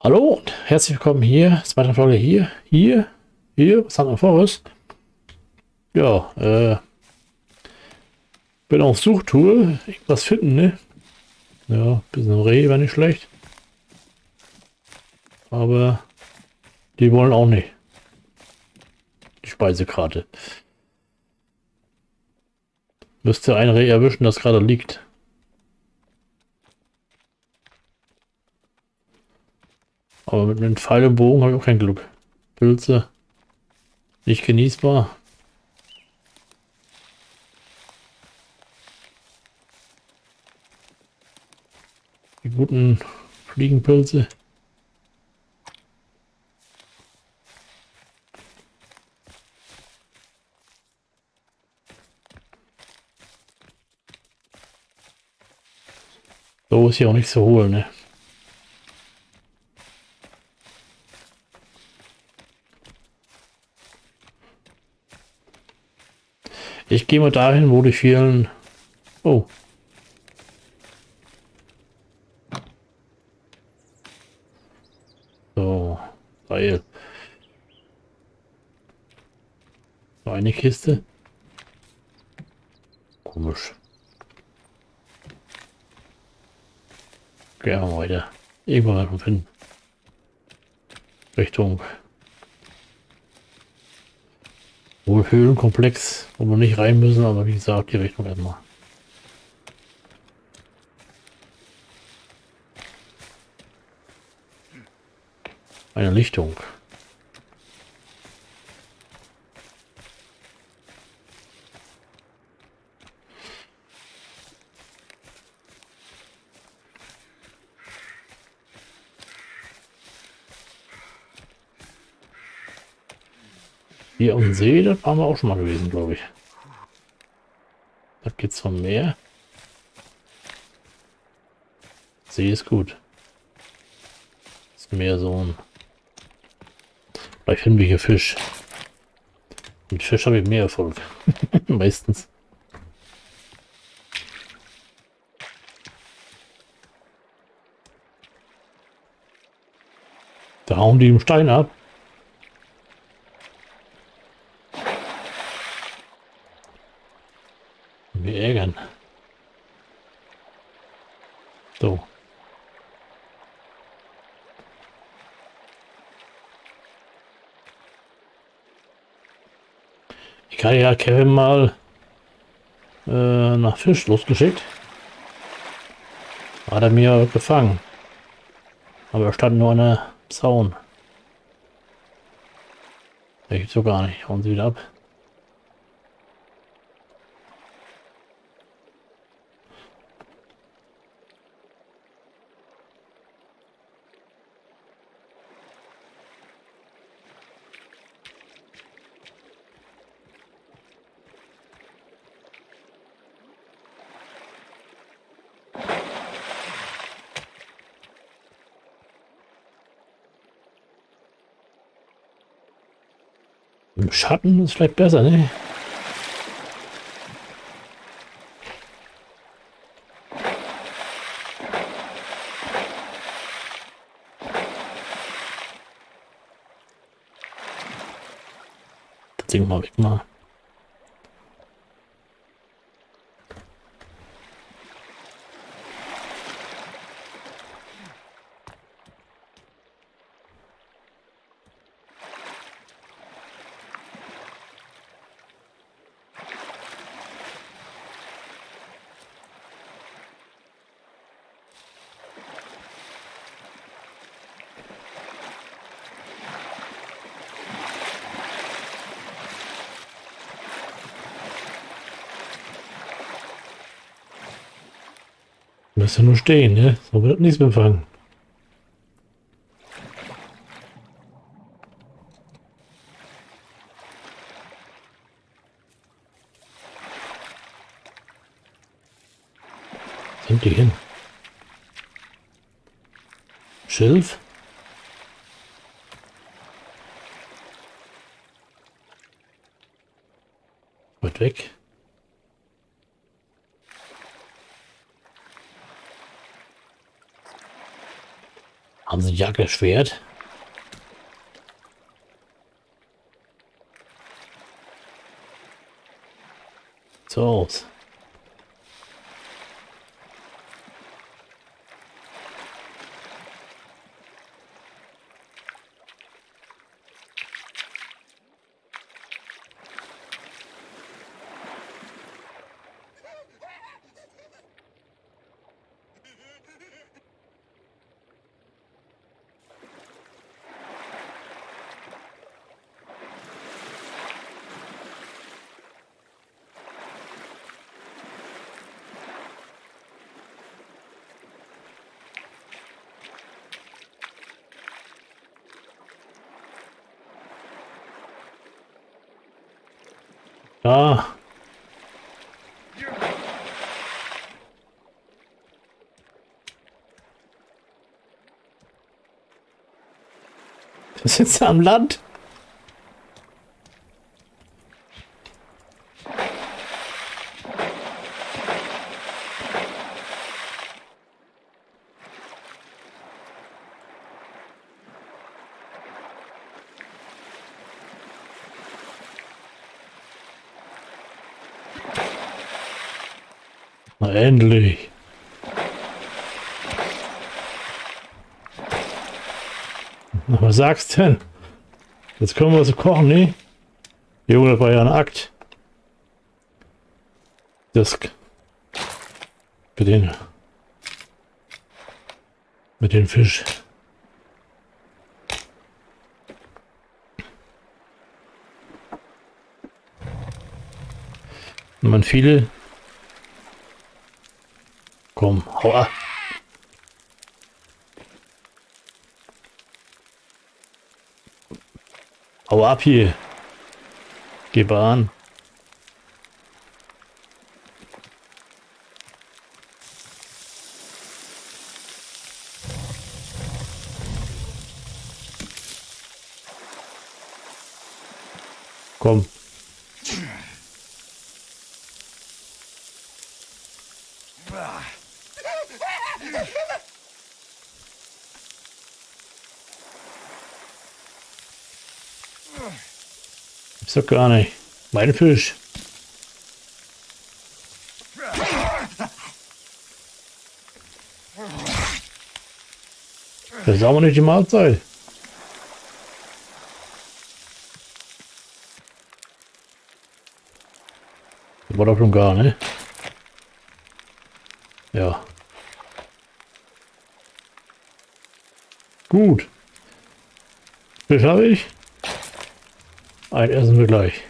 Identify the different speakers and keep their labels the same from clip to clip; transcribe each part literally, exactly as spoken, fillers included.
Speaker 1: Hallo und herzlich willkommen hier, zweite Folge hier, hier, hier, was haben wir vor uns? Ja, äh, bin auf Suchtour, irgendwas finden, ne? Ja, bisschen Reh wäre nicht schlecht. Aber die wollen auch nicht. Die Speisekarte. Müsste ein Reh erwischen, das gerade liegt. Aber mit einem Pfeil und Bogen habe ich auch kein Glück. Pilze, nicht genießbar. Die guten Fliegenpilze. So ist hier auch nicht zu holen, ne? Ich gehe mal dahin, wo die vielen... Oh. So, Seil. So eine Kiste. Komisch. Gehen wir weiter. Irgendwann mal finden. Richtung wohl Höhlenkomplex, wo wir nicht rein müssen, aber wie gesagt, die Richtung erstmal. Eine Lichtung. Hier am See, das waren wir auch schon mal gewesen, glaube ich. Da geht's vom Meer. See ist gut. Das Meer so ein... Vielleicht finden wir hier Fisch. Mit Fisch habe ich mehr Erfolg. Meistens. Da hauen die den Stein ab. Wir ärgern. So. Ich hatte ja Kevin mal äh, nach Fisch losgeschickt. Hat er mir gefangen. Aber er stand nur an der Zaun. Der gibt's so gar nicht. Hauen sie wieder ab. Im Schatten ist vielleicht besser, ne? Das Ding mal weg mal. Müsste nur stehen, ne? So wird nichts mehr fangen. Sind die hin? Schilf? Weit weg. Haben sie ein Jagdschwert? So aus. Ah. Das ist am Land. Na endlich. Na, was sagst du denn? Jetzt können wir so kochen, ne? Junge, das war ja ein Akt. Das mit den mit den Fisch. Und man viele. Komm, hau ab. Hau ab hier. Geh an. Komm. Ist doch gar nicht. Mein Fisch. Das ist aber nicht die Mahlzeit. Das war doch schon gar, ne? Ja. Gut. Fisch habe ich. Ein essen wir gleich.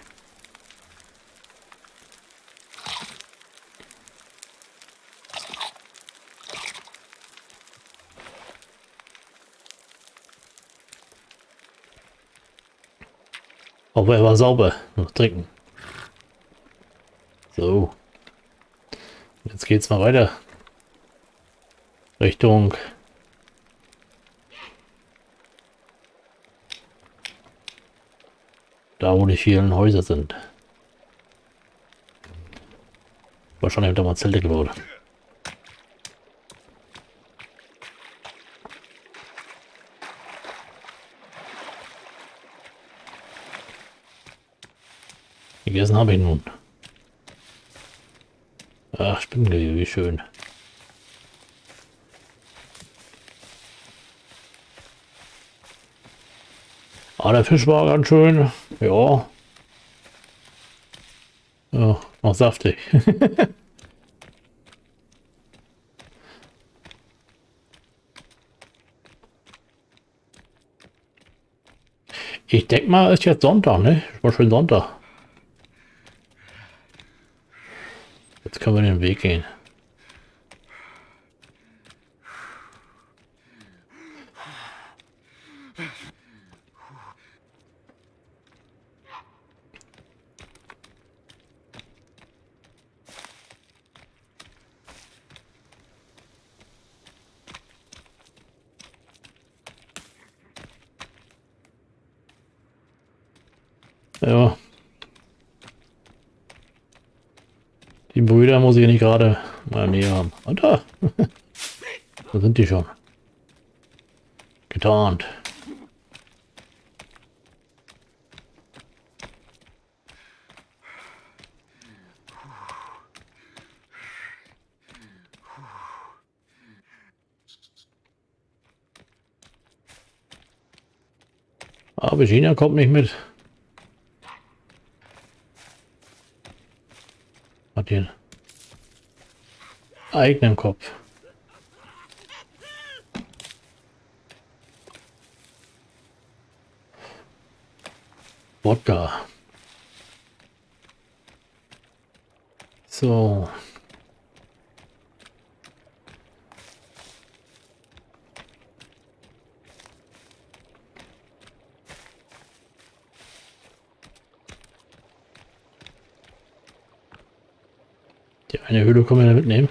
Speaker 1: Aber er war sauber. Noch trinken. So. Jetzt geht's mal weiter. Richtung da, wo die vielen Häuser sind. Wahrscheinlich haben da mal Zelte gebaut. Gegessen habe ich nun. Ach, Spinnengewebe, wie schön. Ah, der Fisch war ganz schön. Ja. Ja, noch saftig. Ich denke mal, es ist jetzt Sonntag, ne? War schön Sonntag. Jetzt können wir den Weg gehen. Ja. Die Brüder muss ich nicht gerade mal näher haben. Und da. Da sind die schon. Getarnt. Aber China kommt nicht mit. Hat den eigenen Kopf. Wodka. So. Die eine Höhle können wir mitnehmen.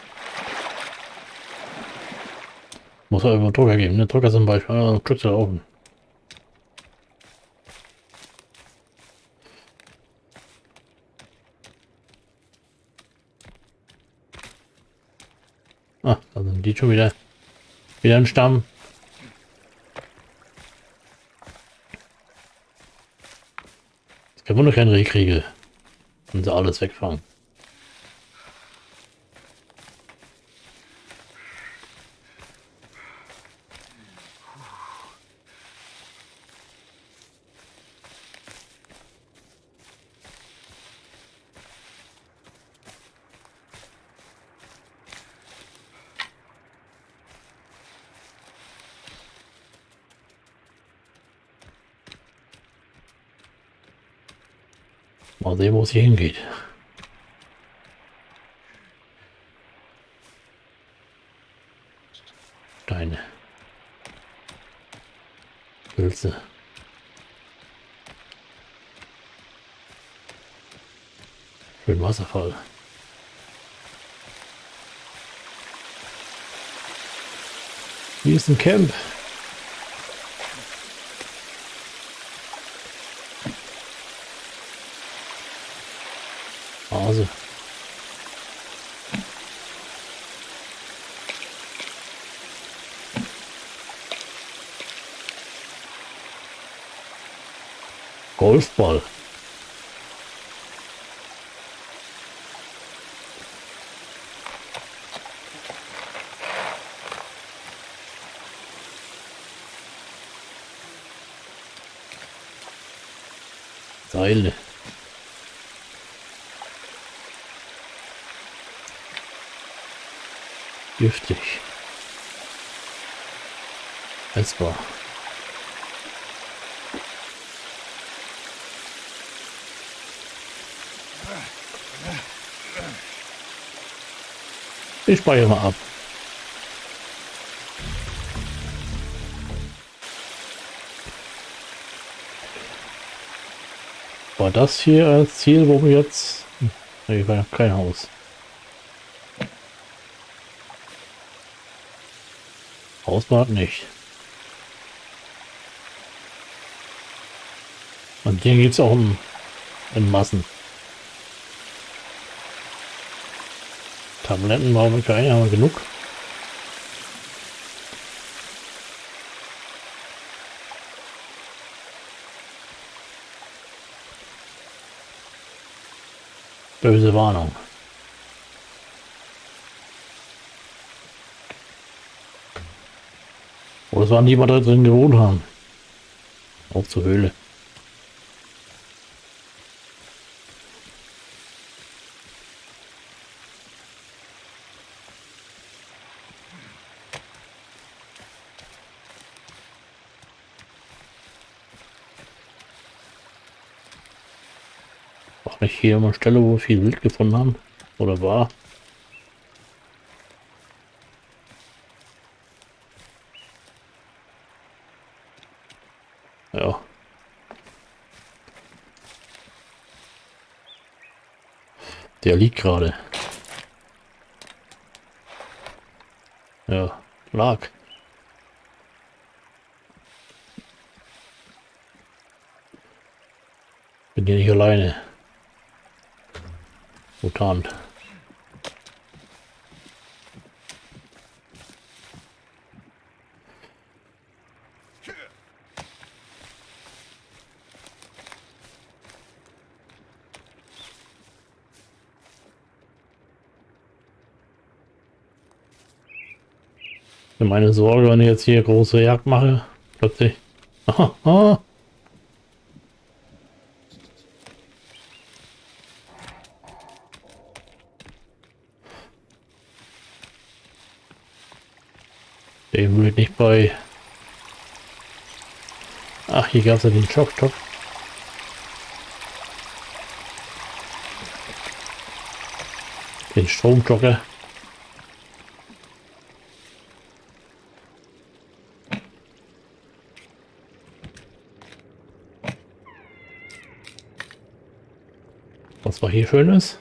Speaker 1: Muss aber über Drucker geben, ne? Drucker zum Beispiel. Ah, Drucker oben. Ah, da sind die schon wieder. Wieder ein Stamm. Das kann wohl noch kein Reh kriege. Und sie alles wegfangen. Mal sehen, wo es hier hingeht. Steine. Pilze. Schön Wasserfall. Hier ist ein Camp. Hase. Golfball. Seile. Giftig. Essbar. Ich speichere mal ab. War das hier als Ziel, wo wir jetzt... Ne, war kein Haus. Hausbad nicht. Und hier geht es auch um, in Massen. Tabletten brauchen wir keine, haben wir genug. Böse Warnung. Oder es waren die, die da drin gewohnt haben. Auf zur Höhle. Auch nicht hier eine Stelle, wo wir viel Wild gefunden haben. Oder war. Ja. Der liegt gerade. Ja, lag. Bin hier nicht alleine. Mutant. Für meine Sorge, wenn ich jetzt hier große Jagd mache, plötzlich. Aha, aha. Der wird nicht bei. Ach, hier gab es ja den Schock-Top. Den Stromjogger. Was war hier Schönes?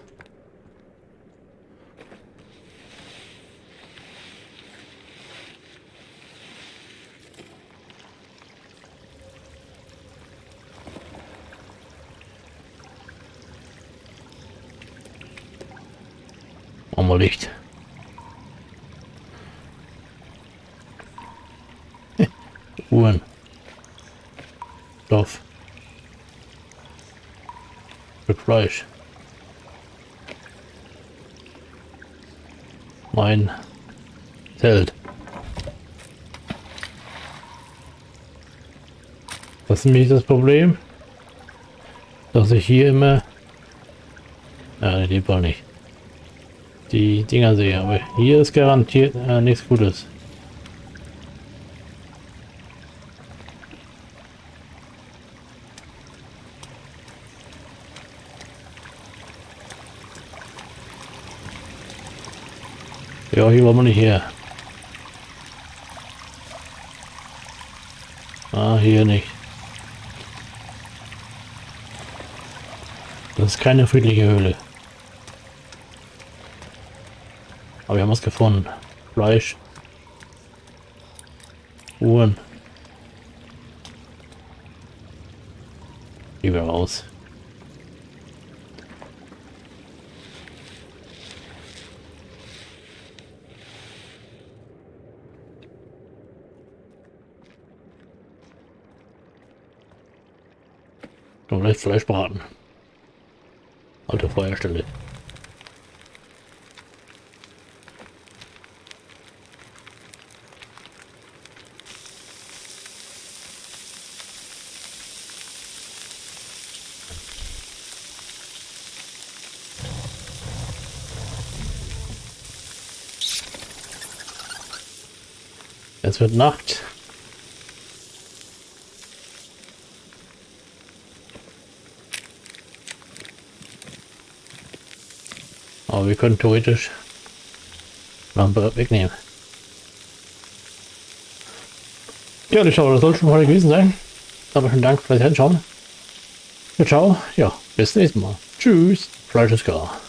Speaker 1: Machen wir Licht. Uhren. Stoff. Mit Fleisch. Mein Zelt. Das ist nämlich das Problem, dass ich hier immer, ja, in dem Fall nicht, die Dinger sehe, aber hier ist garantiert äh, nichts Gutes. Ja, hier wollen wir nicht her. Ah, hier nicht. Das ist keine friedliche Höhle. Aber wir haben was gefunden. Fleisch. Uhren. Gehen wir raus. Und vielleicht Fleisch braten. Alte Feuerstelle. Es wird Nacht. Aber wir können theoretisch Lampe wegnehmen. Ja, ich glaube, das soll schon heute gewesen sein. Aber vielen Dank fürs Hinschauen. Ja, ciao. Ja, bis zum nächsten Mal. Tschüss. Fleisch ist gar.